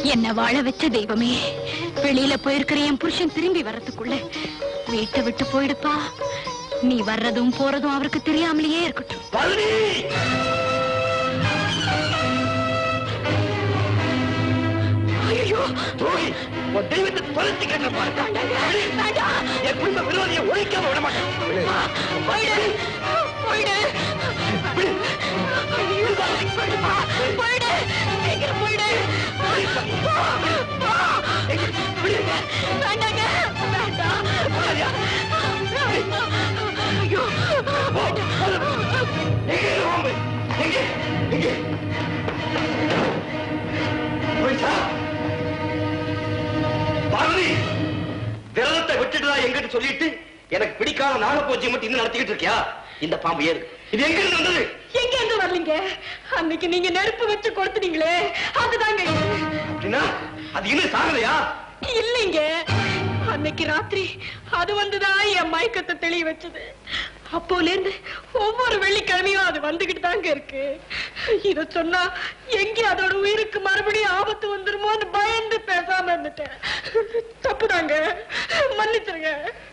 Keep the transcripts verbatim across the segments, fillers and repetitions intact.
என்ன வாழ வச்ச தெய்வமே, வெளியில போயிருக்கிற என் புருஷன் திரும்பி வர்றதுக்குள்ள வீட்டை விட்டு போயிடுப்பா. நீ வர்றதும் போறதும் அவருக்கு தெரியாமலேயே இருக்கட்டும். ஐயோ, தெய்வத்தை தொலைச்சு கேட்ட குடும்ப விரோதியை ஒழிக்காம விட மாட்டேன். விரதத்தை விட்டுட்டு எங்கிட்ட சொல்லிட்டு எனக்கு பிடிக்காத நாகப்பூஜை மட்டும் இன்னும் நடத்திக்கிட்டு இருக்கியா? இந்த பாம்பு ஏறு. இது எங்க இருந்து வந்தது? எங்க இருந்து வரலீங்க. அன்னைக்கு நீங்க நெருப்பு வச்சு கொடுத்தீங்களே, அதுதாங்க. அப்படின்னா அது இன்னும் சாகலையா? இல்லைங்க, அன்னைக்கு ராத்திரி அது வந்துதான் என் மயக்கத்தை தெளிய வச்சது. அப்போல இருந்து ஒவ்வொரு வெள்ளிக்கிழமையும் அது வந்துகிட்டு தாங்க இருக்கு. இத சொன்னா எங்க அதோட உயிருக்கு மறுபடியும் ஆபத்து வந்துருமோன்னு பயந்து பேசாம இருந்துட்டேன். தப்புதாங்க, மன்னிச்சிருங்க.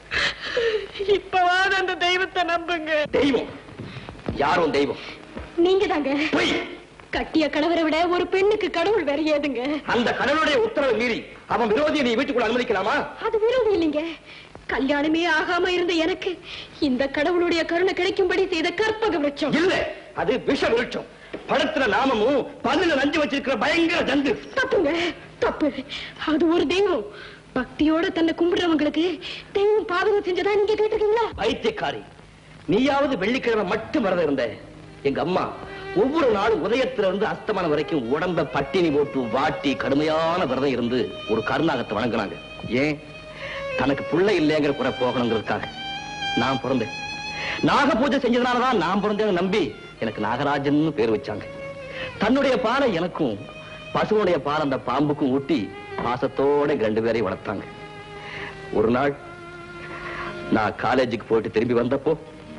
இப்பவாது அந்த தெய்வத்தை நம்புங்க. தெய்வம்? யாரும் தெய்வம்? நீங்க தாங்க. கட்டிய கணவரை விட ஒரு பெண்ணுக்கு கடவுள் வேற ஏதுங்க? அந்த கடவுளுடைய உத்தரவை மீறி அவன் விரோதியை நீ வீட்டுக்குள்ள அனுமதிக்கலாமா? அது விரோதி இல்லைங்க. கல்யாணமே ஆகாம இருந்த எனக்கு இந்த கடவுளுடைய கருணை கிடைக்கும்படி செய்த கற்பக விருட்சம். இல்ல, அது விஷ விருட்சம். படத்துல நாமமும் பல்லுல நஞ்சு வச்சிருக்கிற பயங்கர ஜந்து. தப்புங்க, தப்பு. அது ஒரு தெய்வம். பக்தியோட தன்னை கும்பிடுறவங்களுக்கு தெய்வம் பாதகம் செஞ்சதா நீங்க கேட்டிருக்கீங்களா? பைத்தியக்காரி, நீயாவது வெள்ளிக்கிழமை மட்டும் விரதம் இருந்த. எங்க அம்மா ஒவ்வொரு நாளும் உதயத்துல இருந்து அஸ்தமானம் வரைக்கும் உடம்ப பட்டினி போட்டு வாட்டி கடுமையான விரதம் இருந்து ஒரு கருநாகத்தை வணங்கினாங்க. ஏன்? தனக்கு புள்ளை இல்லைங்கிற குறை போகணுங்கிறதுக்காக. நான் பிறந்தேன். நாக பூஜை செஞ்சதுனாலதான் நான் பிறந்தேன்னு நம்பி எனக்கு நாகராஜன் பேர் வச்சாங்க. தன்னுடைய பாலை எனக்கும் பசுவுடைய பால் அந்த பாம்புக்கும் ஊட்டி பாசத்தோட ரெண்டு பேரையும் வளர்த்தாங்க. ஒரு நாள் நான் காலேஜுக்கு போயிட்டு திரும்பி வந்தப்போ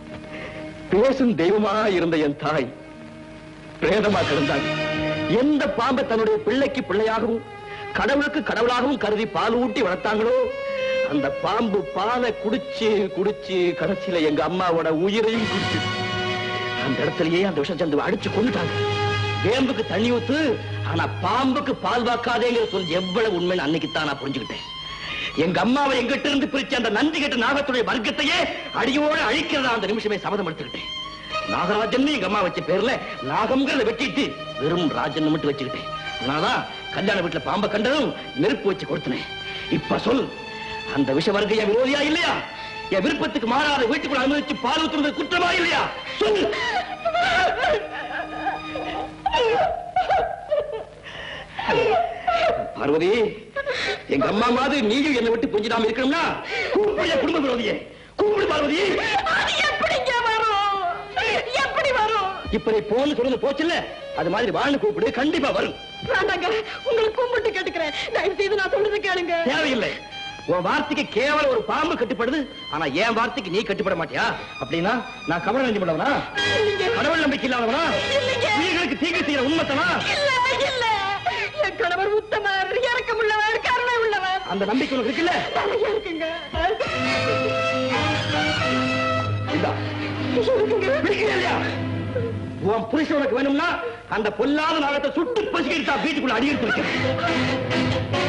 பேசும் தெய்வமா இருந்த என் தாய் பிரேதமா கிடந்தாங்க. எந்த பாம்பை தன்னுடைய பிள்ளைக்கு பிள்ளையாகவும் கடவுளுக்கு கடவுளாகவும் கருதி பால் ஊட்டி வளர்த்தாங்களோ அந்த பாம்பு பாலை குடிச்சு குடிச்சு கடைசியில எங்க அம்மாவோட உயிரையும் குடிச்சு அந்த இடத்துலயே அந்த விஷச்சந்து அடிச்சு கொண்டுட்டாங்க. வேம்புக்கு தண்ணி ஊத்து, ஆனா பாம்புக்கு பால் வாக்காதேங்கிற சொல் எவ்வளவு உண்மைன்னு அன்னைக்குத்தான் நான் புரிஞ்சுக்கிட்டேன். எங்க அம்மாவை எங்கிட்ட இருந்து பிரிச்சு அந்த நன்றி கெட்ட நாகத்துடைய வர்க்கத்தையே அடியோட அழிக்கிறதா அந்த நிமிஷமே சபதம் எடுத்துக்கிட்டேன். நாகராஜன் எங்க அம்மா வச்ச பேர்ல நாகம்ங்கிறத வெட்டிட்டு வெறும் ராஜன் மட்டும் வச்சுக்கிட்டேன். அதனாலதான் கல்யாண வீட்டுல பாம்பை கண்டதும் நெருப்பு வச்சு கொடுத்தனேன். இப்ப சொல், அந்த விஷ வர்க்க என் விரோதியா இல்லையா? என் விருப்பத்துக்கு மாறாத வீட்டுக்குள்ள அனுமதிச்சு பால் ஊத்துறது குற்றமா இல்லையா? சொல். பார்வதி, எங்க அம்மா மாதிரி நீயும் என்னை விட்டு புரிஞ்சிடாம இருக்கணும்னா கூப்பிட குடும்ப விரோதியே கூப்பிடு. பார்வதி, எப்படிங்க வரும்? எப்படி வரும்? இப்ப நீ போன்னு சொல்லுங்க போச்சுல்ல, அது மாதிரி வாழ்னு கூப்பிடு, கண்டிப்பா வரும். வேண்டாங்க, உங்களுக்கு கும்பிட்டு கேட்டுக்கிறேன். தயவு செய்து நான் சொல்றது கேளுங்க. தேவையில்லை. உன் வார்த்தைக்கு கேவலம் ஒரு பாம்பு கட்டுப்படுது, ஆனா என் வார்த்தைக்கு நீ கட்டுப்பட மாட்டியா? அப்படின்னா நான் கவலை நம்பி உள்ளவனா? கடவுள் நம்பிக்கை இல்லாதவனா? நீங்களுக்கு தீங்கு செய்யற உண்மைத்தனா? என் கணவர் உத்தமர், இறக்கம் உள்ளவர், கருணை உள்ளவர். அந்த நம்பிக்கை உனக்கு இருக்குல்ல? இருக்குங்க. உன் புருஷன் உனக்கு வேணும்னா அந்த பொல்லாத நாகத்தை சுட்டு பசிக்கிட்டா வீட்டுக்குள்ள அடியெடுத்து வைக்க.